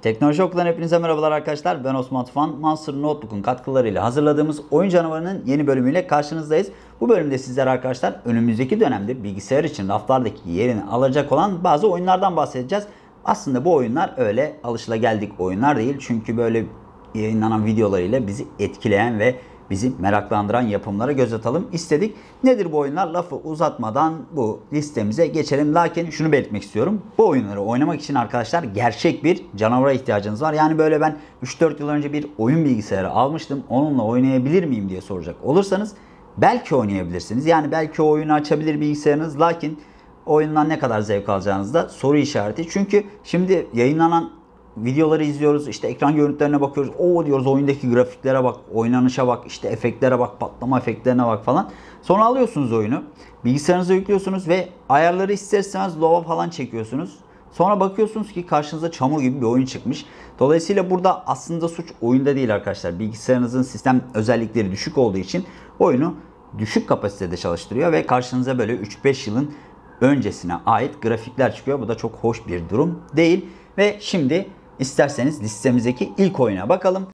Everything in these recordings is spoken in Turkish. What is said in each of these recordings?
Teknoloji Okulu'dan hepinize merhabalar arkadaşlar. Ben Osman Tufan. Monster Notebook'un katkılarıyla hazırladığımız Oyun Canavarı'nın yeni bölümüyle karşınızdayız. Bu bölümde sizlere arkadaşlar önümüzdeki dönemde bilgisayar için raflardaki yerini alacak olan bazı oyunlardan bahsedeceğiz. Aslında bu oyunlar öyle alışılageldik oyunlar değil. Çünkü böyle yayınlanan videolarıyla bizi etkileyen ve bizi meraklandıran yapımlara göz atalım istedik. Nedir bu oyunlar? Lafı uzatmadan bu listemize geçelim. Lakin şunu belirtmek istiyorum. Bu oyunları oynamak için arkadaşlar gerçek bir canavara ihtiyacınız var. Yani böyle ben 3-4 yıl önce bir oyun bilgisayarı almıştım. Onunla oynayabilir miyim diye soracak olursanız belki oynayabilirsiniz. Yani belki o oyunu açabilir bilgisayarınız. Lakin oyundan ne kadar zevk alacağınız da soru işareti. Çünkü şimdi yayınlanan videoları izliyoruz, işte ekran görüntülerine bakıyoruz. O diyoruz, oyundaki grafiklere bak, oynanışa bak, işte efektlere bak, patlama efektlerine bak falan. Sonra alıyorsunuz oyunu, bilgisayarınıza yüklüyorsunuz ve ayarları ister istemez lova falan çekiyorsunuz. Sonra bakıyorsunuz ki karşınıza çamur gibi bir oyun çıkmış. Dolayısıyla burada aslında suç oyunda değil arkadaşlar. Bilgisayarınızın sistem özellikleri düşük olduğu için oyunu düşük kapasitede çalıştırıyor ve karşınıza böyle 3-5 yılın öncesine ait grafikler çıkıyor. Bu da çok hoş bir durum değil. Ve şimdi İsterseniz listemizdeki ilk oyuna bakalım.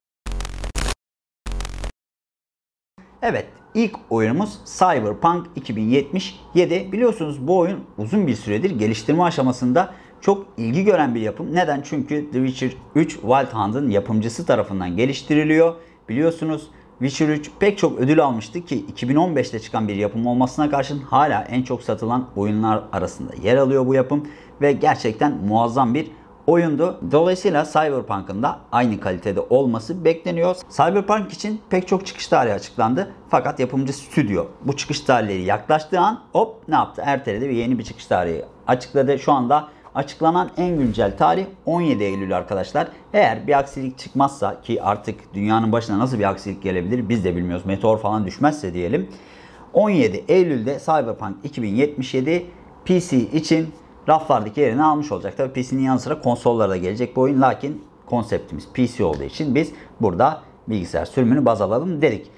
Evet, ilk oyunumuz Cyberpunk 2077. Biliyorsunuz bu oyun uzun bir süredir geliştirme aşamasında çok ilgi gören bir yapım. Neden? Çünkü The Witcher 3 Wild Hunt'ın yapımcısı tarafından geliştiriliyor. Biliyorsunuz Witcher 3 pek çok ödül almıştı ki 2015'te çıkan bir yapım olmasına karşın hala en çok satılan oyunlar arasında yer alıyor bu yapım. Ve gerçekten muazzam bir oyundu. Dolayısıyla Cyberpunk'ın da aynı kalitede olması bekleniyor. Cyberpunk için pek çok çıkış tarihi açıklandı. Fakat yapımcı stüdyo bu çıkış tarihleri yaklaştığı an hop ne yaptı? Erteledi ve yeni bir çıkış tarihi açıkladı. Şu anda açıklanan en güncel tarih 17 Eylül arkadaşlar. Eğer bir aksilik çıkmazsa, ki artık dünyanın başına nasıl bir aksilik gelebilir biz de bilmiyoruz. Meteor falan düşmezse diyelim. 17 Eylül'de Cyberpunk 2077 PC için raflardaki yerini almış olacak. Tabii PC'nin yanı sıra konsollara da gelecek bu oyun. Lakin konseptimiz PC olduğu için biz burada bilgisayar sürümünü baz alalım dedik.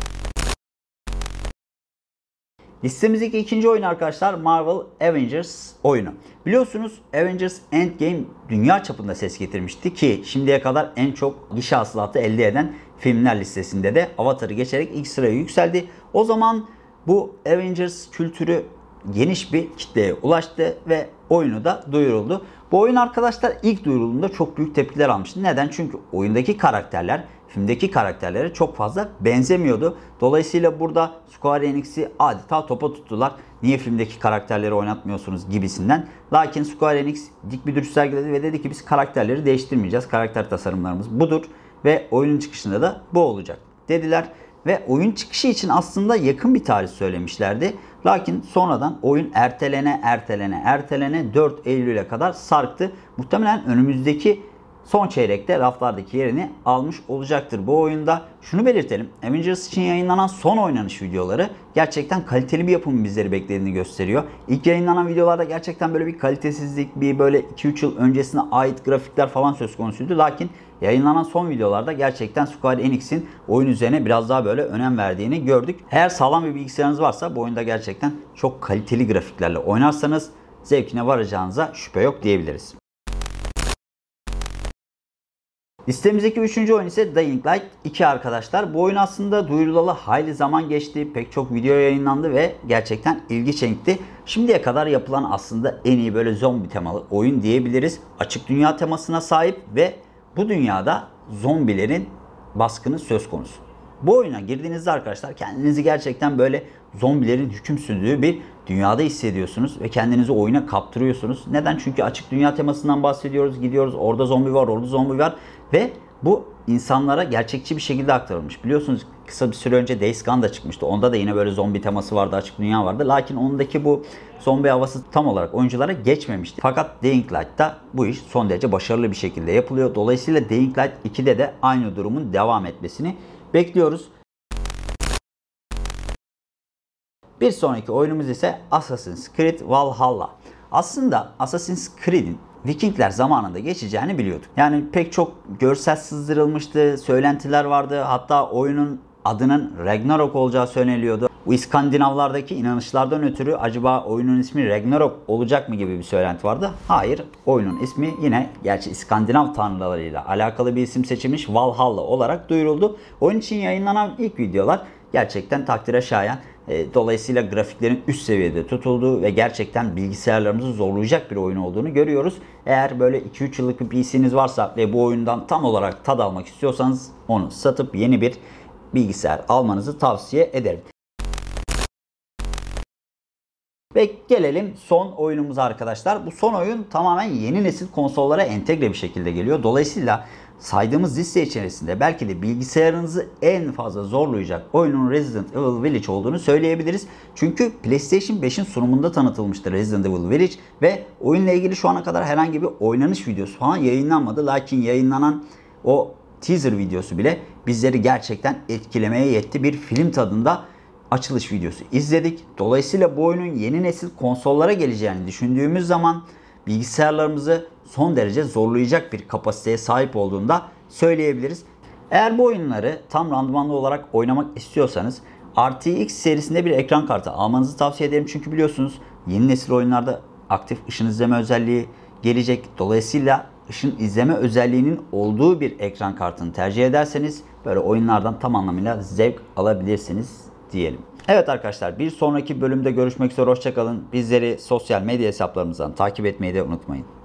Listemizdeki ikinci oyun arkadaşlar Marvel Avengers oyunu. Biliyorsunuz Avengers Endgame dünya çapında ses getirmişti ki şimdiye kadar en çok gişe hasılatı elde eden filmler listesinde de Avatar'ı geçerek ilk sıraya yükseldi. O zaman bu Avengers kültürü geniş bir kitleye ulaştı ve oyunu da duyuruldu. Bu oyun arkadaşlar ilk duyurulduğunda çok büyük tepkiler almıştı. Neden? Çünkü oyundaki karakterler filmdeki karakterlere çok fazla benzemiyordu. Dolayısıyla burada Square Enix'i adeta topa tuttular. Niye filmdeki karakterleri oynatmıyorsunuz gibisinden. Lakin Square Enix dik bir duruş sergiledi ve dedi ki biz karakterleri değiştirmeyeceğiz. Karakter tasarımlarımız budur ve oyunun çıkışında da bu olacak dediler. Ve oyun çıkışı için aslında yakın bir tarih söylemişlerdi. Lakin sonradan oyun ertelene 4 Eylül'e kadar sarktı. Muhtemelen önümüzdeki son çeyrekte raflardaki yerini almış olacaktır bu oyunda. Şunu belirtelim. Avengers için yayınlanan son oynanış videoları gerçekten kaliteli bir yapımın bizleri beklediğini gösteriyor. İlk yayınlanan videolarda gerçekten böyle bir kalitesizlik, bir böyle 2-3 yıl öncesine ait grafikler falan söz konusuydu. Lakin yayınlanan son videolarda gerçekten Square Enix'in oyun üzerine biraz daha böyle önem verdiğini gördük. Eğer sağlam bir bilgisayarınız varsa bu oyunda gerçekten çok kaliteli grafiklerle oynarsanız zevkine varacağınıza şüphe yok diyebiliriz. Listemizdeki 3. oyun ise Dying Light 2 arkadaşlar. Bu oyun aslında duyurulalı hayli zaman geçti. Pek çok video yayınlandı ve gerçekten ilgi çekti. Şimdiye kadar yapılan aslında en iyi böyle zombi temalı oyun diyebiliriz. Açık dünya temasına sahip ve bu dünyada zombilerin baskını söz konusu. Bu oyuna girdiğinizde arkadaşlar kendinizi gerçekten böyle zombilerin hüküm sürdüğü bir dünyada hissediyorsunuz ve kendinizi oyuna kaptırıyorsunuz. Neden? Çünkü açık dünya temasından bahsediyoruz. Gidiyoruz, orada zombi var, orada zombi var ve bu insanlara gerçekçi bir şekilde aktarılmış. Biliyorsunuz kısa bir süre önce Days Gone da çıkmıştı. Onda da yine böyle zombi teması vardı, açık dünya vardı. Lakin ondaki bu zombi havası tam olarak oyunculara geçmemişti. Fakat Dying Light'ta bu iş son derece başarılı bir şekilde yapılıyor. Dolayısıyla Dying Light 2'de de aynı durumun devam etmesini bekliyoruz. Bir sonraki oyunumuz ise Assassin's Creed Valhalla. Aslında Assassin's Creed'in Vikingler zamanında geçeceğini biliyorduk. Yani pek çok görsel sızdırılmıştı, söylentiler vardı. Hatta oyunun adının Ragnarok olacağı söyleniyordu. Bu İskandinavlardaki inanışlardan ötürü acaba oyunun ismi Ragnarok olacak mı gibi bir söylenti vardı. Hayır, oyunun ismi yine gerçi İskandinav tanrılarıyla alakalı bir isim seçilmiş Valhalla olarak duyuruldu. Oyun için yayınlanan ilk videolar gerçekten takdire şayan. Dolayısıyla grafiklerin üst seviyede tutulduğu ve gerçekten bilgisayarlarımızı zorlayacak bir oyun olduğunu görüyoruz. Eğer böyle 2-3 yıllık bir PC'niz varsa ve bu oyundan tam olarak tad almak istiyorsanız onu satıp yeni bir bilgisayar almanızı tavsiye ederim. Ve gelelim son oyunumuza arkadaşlar. Bu son oyun tamamen yeni nesil konsollara entegre bir şekilde geliyor. Dolayısıyla saydığımız liste içerisinde belki de bilgisayarınızı en fazla zorlayacak oyunun Resident Evil Village olduğunu söyleyebiliriz. Çünkü PlayStation 5'in sunumunda tanıtılmıştı Resident Evil Village ve oyunla ilgili şu ana kadar herhangi bir oynanış videosu falan yayınlanmadı. Lakin yayınlanan o teaser videosu bile bizleri gerçekten etkilemeye yetti. Bir film tadında açılış videosu izledik. Dolayısıyla bu oyunun yeni nesil konsollara geleceğini düşündüğümüz zaman bilgisayarlarımızı son derece zorlayacak bir kapasiteye sahip olduğunu da söyleyebiliriz. Eğer bu oyunları tam randımanlı olarak oynamak istiyorsanız RTX serisinde bir ekran kartı almanızı tavsiye ederim. Çünkü biliyorsunuz yeni nesil oyunlarda aktif ışın izleme özelliği gelecek. Dolayısıyla ışın izleme özelliğinin olduğu bir ekran kartını tercih ederseniz böyle oyunlardan tam anlamıyla zevk alabilirsiniz diyelim. Evet arkadaşlar, bir sonraki bölümde görüşmek üzere, hoşça kalın. Bizleri sosyal medya hesaplarımızdan takip etmeyi de unutmayın.